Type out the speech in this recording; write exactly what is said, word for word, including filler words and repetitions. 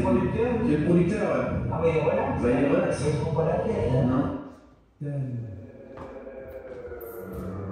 producteur. C'est le producteur, ouais. Ah mais voilà. Bah, il est relax. Ils se font pas la tête. Hein. Non. Tel.